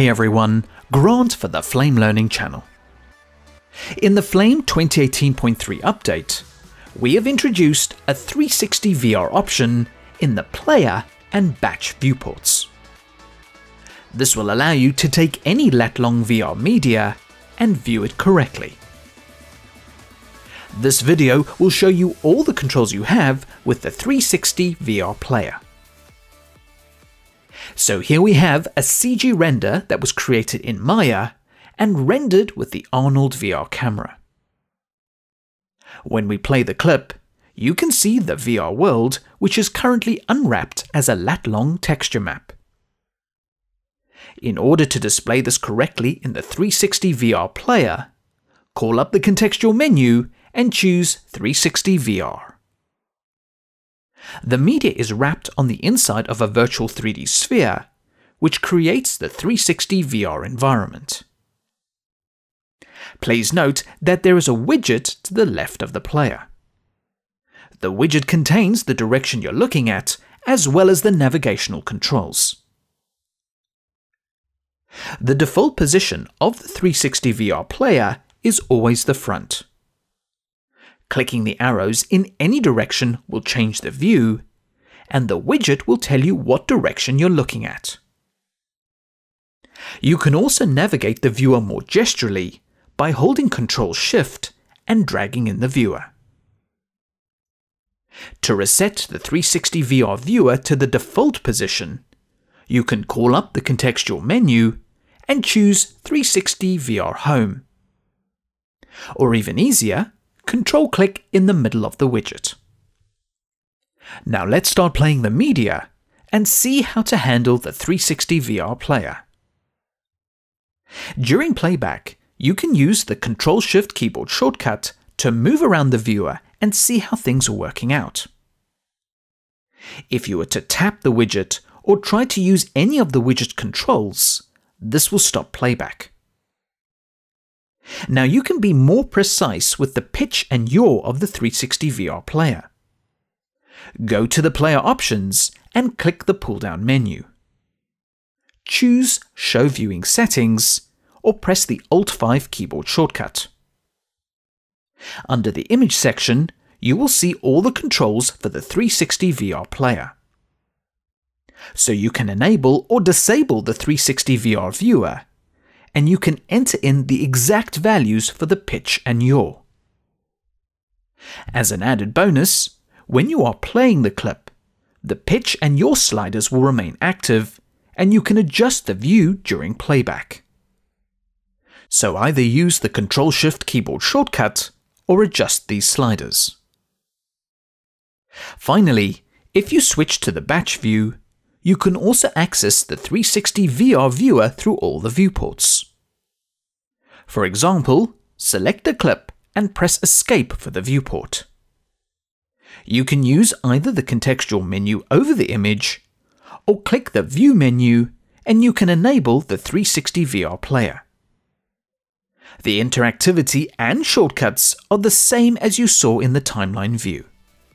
Hey everyone, Grant for the Flame Learning channel. In the Flame 2018.3 update, we have introduced a 360 VR option in the player and batch viewports. This will allow you to take any Lat-Long VR media and view it correctly. This video will show you all the controls you have with the 360 VR player. So here we have a CG render that was created in Maya and rendered with the Arnold VR camera. When we play the clip, you can see the VR world, which is currently unwrapped as a Lat-Long texture map. In order to display this correctly in the 360 VR player, call up the contextual menu and choose 360 VR. The media is wrapped on the inside of a virtual 3D sphere, which creates the 360 VR environment. Please note that there is a widget to the left of the player. The widget contains the direction you're looking at, as well as the navigational controls. The default position of the 360 VR player is always the front. Clicking the arrows in any direction will change the view, and the widget will tell you what direction you're looking at. You can also navigate the viewer more gesturally by holding Ctrl-Shift and dragging in the viewer. To reset the 360 VR viewer to the default position, you can call up the contextual menu and choose 360 VR Home. Or even easier, Control-click in the middle of the widget. Now let's start playing the media and see how to handle the 360 VR player. During playback, you can use the Ctrl-Shift keyboard shortcut to move around the viewer and see how things are working out. If you were to tap the widget or try to use any of the widget controls, this will stop playback. Now you can be more precise with the pitch and yaw of the 360 VR player. Go to the player options and click the pull-down menu. Choose Show Viewing Settings or press the Alt-5 keyboard shortcut. Under the Image section, you will see all the controls for the 360 VR player. So you can enable or disable the 360 VR viewer, and you can enter in the exact values for the pitch and yaw. As an added bonus, when you are playing the clip, the pitch and yaw sliders will remain active, and you can adjust the view during playback. So either use the Ctrl-Shift keyboard shortcut or adjust these sliders. Finally, if you switch to the batch view, you can also access the 360 VR viewer through all the viewports. For example, select the clip and press Escape for the viewport. You can use either the contextual menu over the image, or click the View menu and you can enable the 360 VR player. The interactivity and shortcuts are the same as you saw in the timeline view.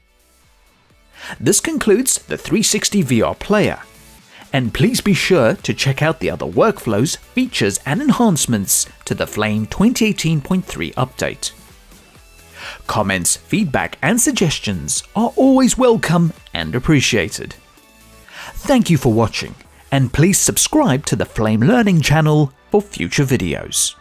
This concludes the 360 VR player, and please be sure to check out the other workflows, features and enhancements to the Flame 2018.3 update. Comments, feedback and suggestions are always welcome and appreciated. Thank you for watching, and please subscribe to the Flame Learning channel for future videos.